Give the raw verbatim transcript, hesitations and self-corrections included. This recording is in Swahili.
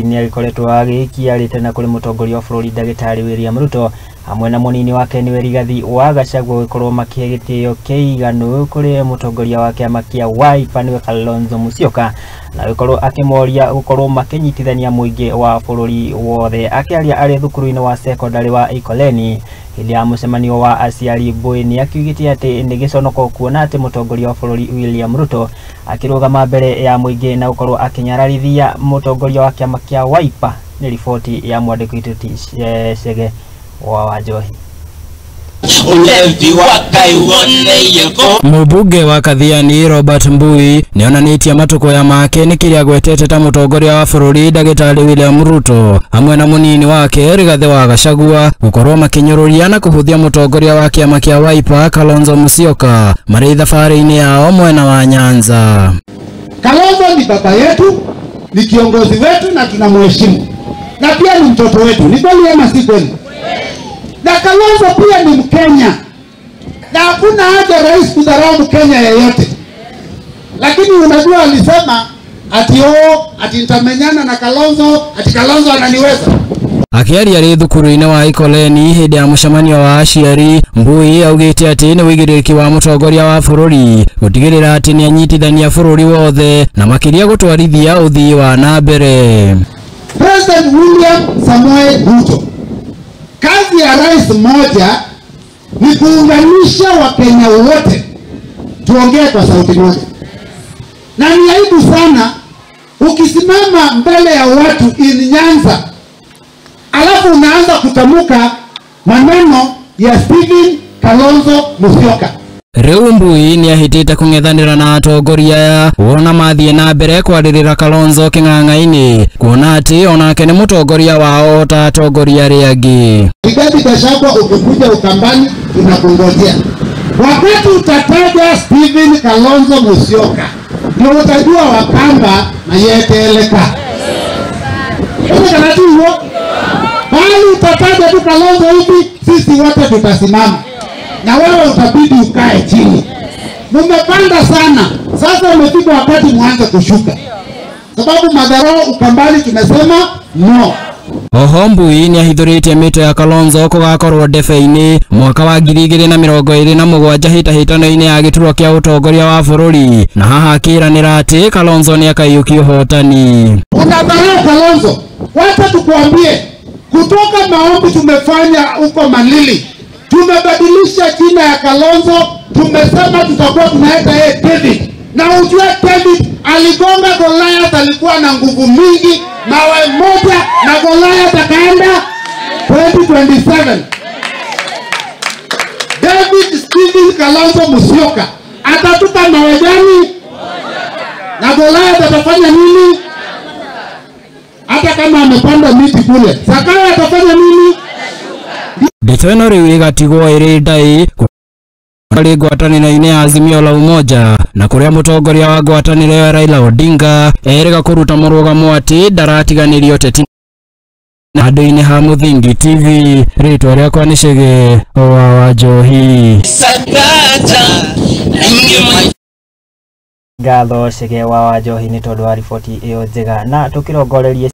ni alikoletwa agikiarite na kuri mutongoria wa bururi Ndagitari William Ruto hamwe na munini wake ni Rigathi wa Gachagua gukorwo makie gitio kiiganu kuri mutongoria wake amakia Wiper ni Kalonzo Musyoka na gukorwo akimoria gukorwo makinyitithania muingi wa bururi wothe akiaria ari thukuru-ini wa secondary wa Ikoleni hindi ya mucemanio wa aciari Mbui ni akiugite ati ni giconoko kuona ati mutongoria wa bururi William Ruto akirugama mbere ya muingi na gukorwo akinyararithia mutongoria wa kiama kia Wiper. Ni riboti ya mwandiki witu Chege wa Wanjohi. Mubunge wa Kathiani Robert Mbui nionanitie matukoya make ni kiria gwetete ta mutongoria wa bururi Ndagitari William Ruto hamwe na munini wake Rigathi wa Gachagua gukorwo makinyururia na kuhuthia mutongoria wa kiama kia Wiper Kalonzo Musyoka mari thabari-ini yao mwena wa Nyanza. Kalonzo ni baba yetu, ni kiongozi wetu na tunamheshimu. Na pia ni mtoto wetu. Ni kweli ama si kweli? Na Kalonzo pia ni Mkenya. Na hakuna haja rais kudharau Mkenya yeyote. Lakini unajua alisema ati oo, ati nitamenyana na Kalonzo, ati Kalonzo ananiweza. Akiaria ri thukuru-ini wa Ikoleni hindi ya mucemanio wa aciari Mbui augite ati ni wigiriki wa mutongoria wa bururi gutigirira ati ni anyitithania bururi wothe na makiria gutwarithia uthii wa na mbere. President William Samoei Ruto, kazi ya rais mmoja ni kuunganisha Wakenya wote tuongee kwa sauti moja. Na ni aibu sana ukisimama mbele ya watu in Nyanza alafu unaanza kutamuka maneno ya Stephen Kalonzo Musyoka. Riu Mbui ni ahitite kung'ethanira na atongoria ya wona mathie na mbere kwaririra Kalonzo king'ang'a-ini kuona ati onake ni mutongoria wao ta atongoria ri angi. Rigathi Gachagua ukikuja Ukambani tunakungojea. Wakati utataja Stephen Kalonzo Musyoka ndio utajua Wakamba na yeteleka. Kwa kanati hiyo bali utataja tu Kalonzo hivi sisi wote tutasimama. Na wewe utabidi ukae chini. Mumepanda sana. Sasa umefika wakati muanze kushuka. Sababu madharau Ukambani tumesema no. Oho Mbui ni ahithuritie mito ya Kalonzo kugakorwo ndebe-ini mwaka wa ngiri igiri na mirongo iri na mugwanja hitahitano-ini ya gituro kia utongoria wa bururi na haha akiranira ati Kalonzo ni akaiyukia uhotani. Unadharau Kalonzo. Wacha tukuambie kutoka maombi tumefanya huko Malili. Tumebadilisha jina ya Kalonzo, tumesema tutakuwa tunaita yeye David. Na ujue David aligonga Goliath, alikuwa na nguvu mingi, mawe moja na Goliath akaenda twenty twenty-seven. David Stephen Kalonzo Musyoka atatupa mawe gani? Na Goliath atafanya nini? Hata kama amepanda miti kule, Sakaya atafanya nini? Nditono riu igatigwo iri ndai kuri ngwataniro-ini ya Azimio la Umoja na kuria mutongoria wa ngwataniro ya Raila Odinga erega kuruta murugamo ati ndaratiganirio teti handu-ini ha Muthingi T V. Ritwa riakwa ni Chege wa Wanjohi. Ngatho Chege wa Wanjohi ni tondu wa riboti iyo njega na tukirongorerie